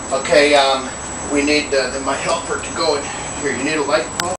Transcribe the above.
Okay, we need my helper to go in here. You need a light bulb?